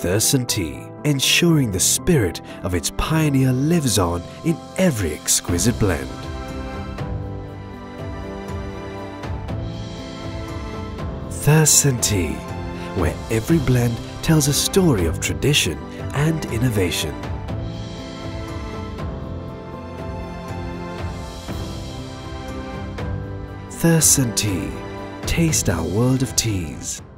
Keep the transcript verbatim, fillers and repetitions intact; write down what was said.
Thurson tea, ensuring the spirit of its pioneer lives on in every exquisite blend. Thurson tea, where every blend tells a story of tradition and innovation. Thurson tea, taste our world of teas.